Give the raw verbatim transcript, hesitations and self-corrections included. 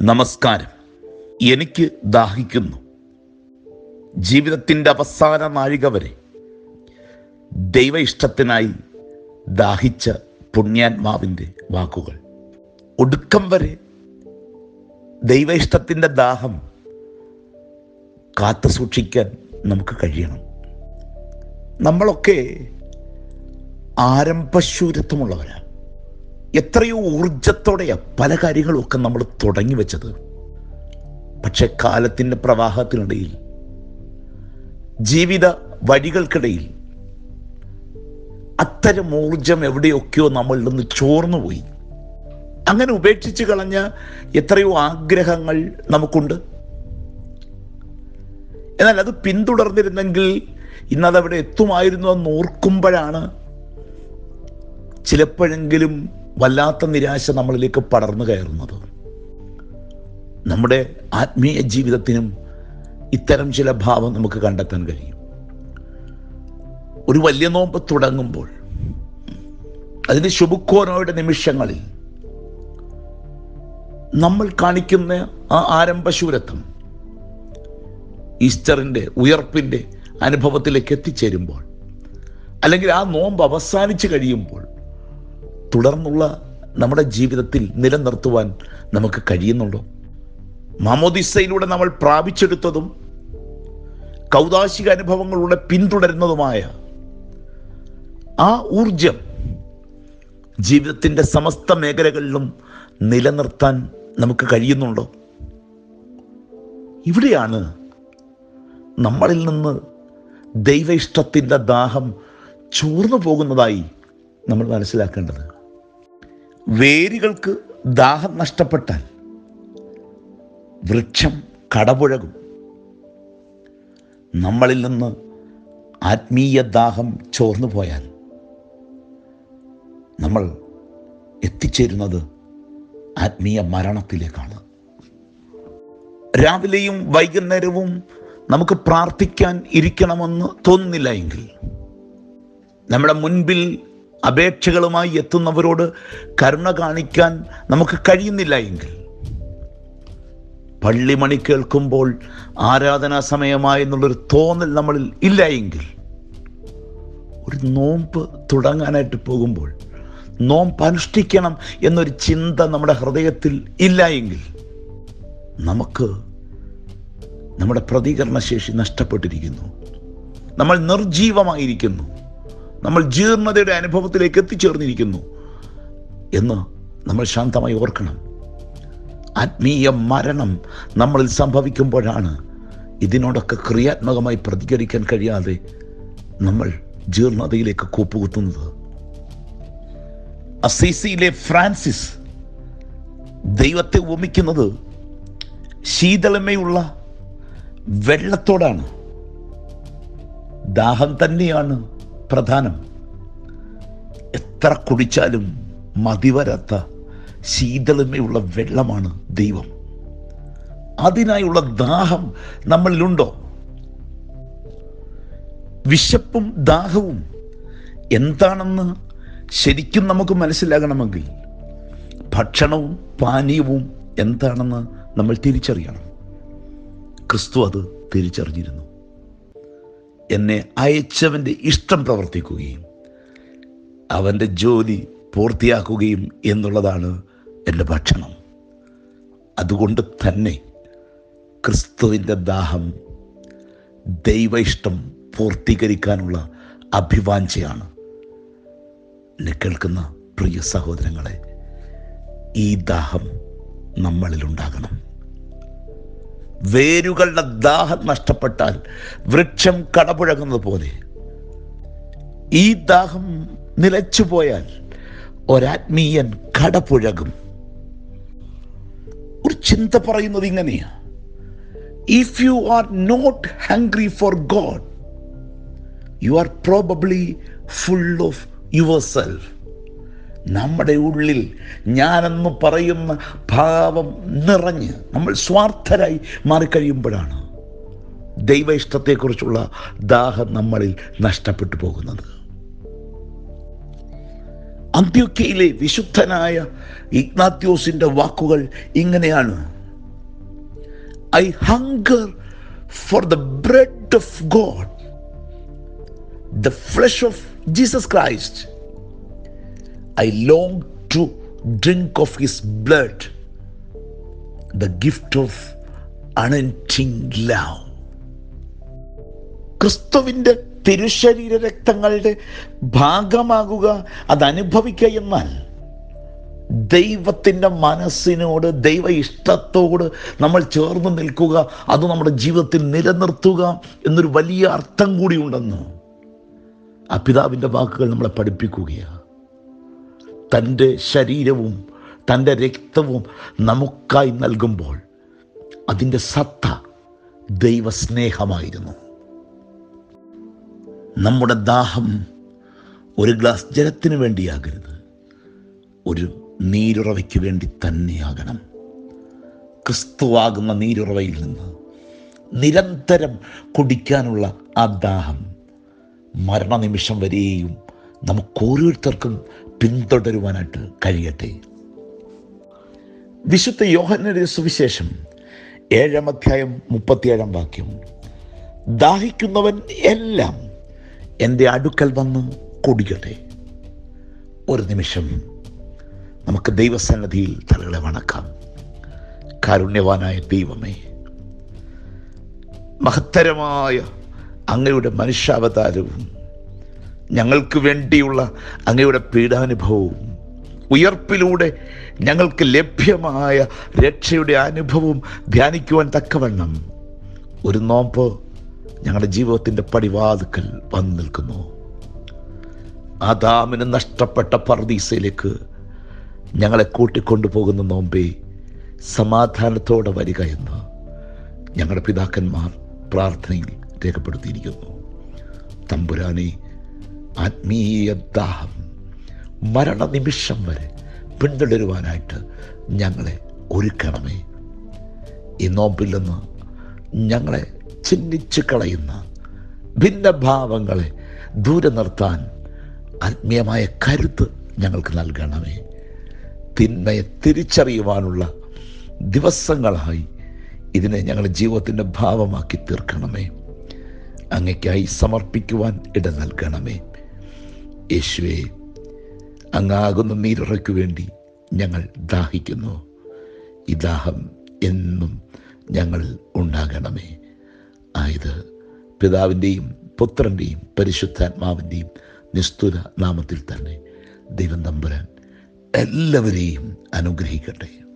നമസ്കാരം. എനിക്ക് ദാഹിക്കുന്നു. ജീവിതത്തിൻ്റെ അവസാന നാഴിക വരെ ദൈവ ഇഷ്ടത്തിനായി ദാഹിച്ച പുണ്യാത്മാവിൻ്റെ വാക്കുകൾ. ഒടുക്കം വരെ ദൈവ ഇഷ്ടത്തിൻ്റെ ദാഹം കാത്തു സൂക്ഷിക്കാൻ നമുക്ക് കഴിയണം. നമ്മളൊക്കെ ആരംഭശൂരത്വമുള്ളവരാണ്. എത്രയോ ഊർജത്തോടെയാണ് പല കാര്യങ്ങളുമൊക്കെ നമ്മൾ തുടങ്ങി വെച്ചത്. പക്ഷെ കാലത്തിൻ്റെ പ്രവാഹത്തിനിടയിൽ, ജീവിത വഴികൾക്കിടയിൽ അത്തരം ഊർജം എവിടെയൊക്കെയോ നമ്മളിൽ നിന്ന് ചോർന്നുപോയി. അങ്ങനെ ഉപേക്ഷിച്ച് കളഞ്ഞ എത്രയോ ആഗ്രഹങ്ങൾ നമുക്കുണ്ട്. എന്നാൽ അത് പിന്തുടർന്നിരുന്നെങ്കിൽ ഇന്നതവിടെ എത്തുമായിരുന്നു എന്ന് ഓർക്കുമ്പോഴാണ് ചിലപ്പോഴെങ്കിലും വല്ലാത്ത നിരാശ നമ്മളിലേക്ക് പടർന്നു കയറുന്നത്. നമ്മുടെ ആത്മീയ ജീവിതത്തിനും ഇത്തരം ചില ഭാവം നമുക്ക് കണ്ടെത്താൻ കഴിയും. ഒരു വലിയ നോമ്പ് തുടങ്ങുമ്പോൾ അതിൻ്റെ ശുഭക്കോനോയുടെ നിമിഷങ്ങളിൽ നമ്മൾ കാണിക്കുന്ന ആ ആരംഭശൂരത്വം ഈസ്റ്ററിൻ്റെ ഉയർപ്പിൻ്റെ അനുഭവത്തിലേക്ക് എത്തിച്ചേരുമ്പോൾ, അല്ലെങ്കിൽ ആ നോമ്പ് അവസാനിച്ച് കഴിയുമ്പോൾ തുടർന്നുള്ള നമ്മുടെ ജീവിതത്തിൽ നിലനിർത്തുവാൻ നമുക്ക് കഴിയുന്നുണ്ടോ? മാമോദിസയിലൂടെ നമ്മൾ പ്രാപിച്ചെടുത്തതും കൗദാശിക അനുഭവങ്ങളിലൂടെ പിന്തുടരുന്നതുമായ ആ ഊർജം ജീവിതത്തിൻ്റെ സമസ്ത മേഖലകളിലും നിലനിർത്താൻ നമുക്ക് കഴിയുന്നുണ്ടോ? ഇവിടെയാണ് നമ്മളിൽ നിന്ന് ദൈവ ഇഷ്ടത്തിൻ്റെ ദാഹം ചോർന്നു പോകുന്നതായി നമ്മൾ മനസ്സിലാക്കേണ്ടത്. വേരുകൾക്ക് ദാഹം നഷ്ടപ്പെട്ടാൽ വൃക്ഷം കടപുഴകും. നമ്മളിൽ നിന്ന് ആത്മീയ ദാഹം ചോർന്നു പോയാൽ നമ്മൾ എത്തിച്ചേരുന്നത് ആത്മീയ മരണത്തിലേക്കാണ്. രാവിലെയും വൈകുന്നേരവും നമുക്ക് പ്രാർത്ഥിക്കാൻ ഇരിക്കണമെന്ന് തോന്നുന്നില്ല എങ്കിൽ, നമ്മുടെ മുൻപിൽ അപേക്ഷകളുമായി എത്തുന്നവരോട് കരുണ കാണിക്കാൻ നമുക്ക് കഴിയുന്നില്ല എങ്കിൽ, പള്ളിമണി കേൾക്കുമ്പോൾ ആരാധനാ സമയമായി എന്നുള്ളൊരു തോന്നൽ നമ്മളിൽ ഇല്ല എങ്കിൽ, ഒരു നോമ്പ് തുടങ്ങാനായിട്ട് പോകുമ്പോൾ നോമ്പ് അനുഷ്ഠിക്കണം എന്നൊരു ചിന്ത നമ്മുടെ ഹൃദയത്തിൽ ഇല്ല എങ്കിൽ, നമുക്ക് നമ്മുടെ പ്രതികരണശേഷി നഷ്ടപ്പെട്ടിരിക്കുന്നു. നമ്മൾ നിർജീവമായിരിക്കുന്നു. നമ്മൾ ജീർണതയുടെ അനുഭവത്തിലേക്ക് എത്തിച്ചേർന്നിരിക്കുന്നു എന്ന് നമ്മൾ ശാന്തമായി ഓർക്കണം. ആത്മീയ മരണം നമ്മളിൽ സംഭവിക്കുമ്പോഴാണ് ഇതിനോടൊക്കെ ക്രിയാത്മകമായി പ്രതികരിക്കാൻ കഴിയാതെ നമ്മൾ ജീർണതയിലേക്ക് കൂപ്പുകുത്തുന്നത്. അസീസിയിലെ ഫ്രാൻസിസ് ദൈവത്തെ ഉപമിക്കുന്നത് ശീതളമയുള്ള വെള്ളത്തോടാണ്. ദാഹം തന്നെയാണ് പ്രധാനം. എത്ര കുടിച്ചാലും മതിവരാത്ത ശീതളമയുള്ള വെള്ളമാണ് ദൈവം. അതിനായുള്ള ദാഹം നമ്മളിലുണ്ടോ? വിശപ്പും ദാഹവും എന്താണെന്ന് ശരിക്കും നമുക്ക് മനസ്സിലാകണമെങ്കിൽ ഭക്ഷണവും പാനീയവും എന്താണെന്ന് നമ്മൾ തിരിച്ചറിയണം. ക്രിസ്തു അത് തിരിച്ചറിഞ്ഞിരുന്നു. എന്നെ അയച്ചവൻ്റെ ഇഷ്ടം പ്രവർത്തിക്കുകയും അവൻ്റെ ജോലി പൂർത്തിയാക്കുകയും എന്നുള്ളതാണ് എൻ്റെ ഭക്ഷണം. അതുകൊണ്ട് തന്നെ ക്രിസ്തുവിൻ്റെ ദാഹം ദൈവ ഇഷ്ടം പൂർത്തീകരിക്കാനുള്ള അഭിവാഞ്ചയാണ്. എന്നെ കേൾക്കുന്ന പ്രിയ സഹോദരങ്ങളെ, ഈ ദാഹം നമ്മളിലുണ്ടാകണം. വേരുകളുടെ ദാഹം നഷ്ടപ്പെട്ടാൽ വൃക്ഷം കടപുഴകുന്നത് പോലെ ഈ ദാഹം നിലച്ചുപോയാൽ ഒരാത്മീയൻ കടപുഴകും. ഒരു ചിന്ത പറയുന്നത് ഇങ്ങനെയാ: if you are not hungry for God, you are probably full of yourself. നമ്മുടെ ഉള്ളിൽ ഞാനെന്ന് പറയുന്ന ഭാവം നിറഞ്ഞ് നമ്മൾ സ്വാർത്ഥരായി മാറിക്കഴിയുമ്പോഴാണ് ദൈവ ഇഷ്ടത്തെക്കുറിച്ചുള്ള ദാഹം നമ്മളിൽ നഷ്ടപ്പെട്ടു പോകുന്നത്. അന്ത്യോക്യയിലെ വിശുദ്ധനായ ഇഗ്നാത്യോസിൻ്റെ വാക്കുകൾ ഇങ്ങനെയാണ്: I hunger for the bread of God, the flesh of Jesus Christ. I long to drink of his blood, the gift of unending love. ക്രിസ്തുവിൻ്റെ തിരുശരീര രക്തങ്ങളുടെ ഭാഗമാകുക, അത് അനുഭവിക്കുക എന്നാൽ ദൈവത്തിൻ്റെ മനസ്സിനോട്, ദൈവ ഇഷ്ടത്തോട് നമ്മൾ ചേർന്ന് നിൽക്കുക, അത് നമ്മുടെ ജീവിതത്തിൽ നിലനിർത്തുക എന്നൊരു വലിയ അർത്ഥം കൂടിയുണ്ടെന്ന് ആ പിതാവിൻ്റെ വാക്കുകൾ നമ്മളെ പഠിപ്പിക്കുകയാണ്. തൻ്റെ ശരീരവും തൻ്റെ രക്തവും നമുക്കായി നൽകുമ്പോൾ അതിൻ്റെ സത്ത ദൈവസ്നേഹമായിരുന്നു. നമ്മുടെ ദാഹം ഒരു ഗ്ലാസ് ജലത്തിന് വേണ്ടിയാകരുത്, ഒരു നീരുറവയ്ക്ക് വേണ്ടി തന്നെയാകണം. ക്രിസ്തുവാകുന്ന നീരുറവയിൽ നിന്ന് നിരന്തരം കുടിക്കാനുള്ള ആ ദാഹം മരണനിമിഷം വരെയും നമുക്കോരോരുത്തർക്കും പിന്തുടരുവാനായിട്ട് കഴിയട്ടെ. വിശുദ്ധ യോഹന്നാന്റെ സുവിശേഷം ഏഴാം അധ്യായം മുപ്പത്തിയേഴാം വാക്യം, ദാഹിക്കുന്നവൻ എല്ലാം എൻ്റെ അടുക്കൽ വന്ന് കുടിക്കട്ടെ. ഒരു നിമിഷം നമുക്ക് ദൈവസന്നിധിയിൽ തലകളെ വണക്കാം. കാരുണ്യവാനായ ദൈവമേ, മഹത്തരമായ അങ്ങയുടെ മനുഷ്യാവതാരവും ഞങ്ങൾക്ക് വേണ്ടിയുള്ള അങ്ങയുടെ പീഡാനുഭവവും ഉയർപ്പിലൂടെ ഞങ്ങൾക്ക് ലഭ്യമായ രക്ഷയുടെ അനുഭവവും ധ്യാനിക്കുവാൻ തക്കവണ്ണം ഒരു നോമ്പ് ഞങ്ങളുടെ ജീവിതത്തിൻ്റെ പടിവാതുക്കൽ വന്നു നിൽക്കുന്നു. ആദാമിന് നഷ്ടപ്പെട്ട പർദീസയിലേക്ക് ഞങ്ങളെ കൂട്ടിക്കൊണ്ടുപോകുന്ന നോമ്പേ, സമാധാനത്തോടെ വരിക എന്ന് ഞങ്ങളുടെ പിതാക്കന്മാർ പ്രാർത്ഥനയിൽ രേഖപ്പെടുത്തിയിരിക്കുന്നു. തമ്പുരാനെ, ആത്മീയ ദാഹം മരണനിമിഷം വരെ പിന്തുടരുവാനായിട്ട് ഞങ്ങളെ ഒരുക്കണമേ. ഈ നോമ്പിൽ നിന്ന് ഞങ്ങളെ ചിഹ്നിച്ചു കളയുന്ന ഭിന്നഭാവങ്ങളെ ദൂരെ നിർത്താൻ ആത്മീയമായ കരുത്ത് ഞങ്ങൾക്ക് നൽകണമേ. തിന്മയെ തിരിച്ചറിയുവാനുള്ള ദിവസങ്ങളായി ഇതിനെ ഞങ്ങളുടെ ജീവിതത്തിൻ്റെ ഭാവമാക്കി തീർക്കണമേ. അങ്ങയ്ക്കായി സമർപ്പിക്കുവാൻ ഇട നൽകണമേ. യേശുവേ, അങ്ങാകുന്ന നീരുറയ്ക്കു വേണ്ടി ഞങ്ങൾ ദാഹിക്കുന്നു. ഈ ദാഹം എന്നും ഞങ്ങൾ ഉണ്ടാകണമേ. ആയത് പിതാവിൻ്റെയും പുത്രൻ്റെയും പരിശുദ്ധാത്മാവിൻ്റെയും നിസ്തുല നാമത്തിൽ തന്നെ ദൈവം തമ്പുരാൻ എല്ലാവരെയും അനുഗ്രഹിക്കട്ടെ.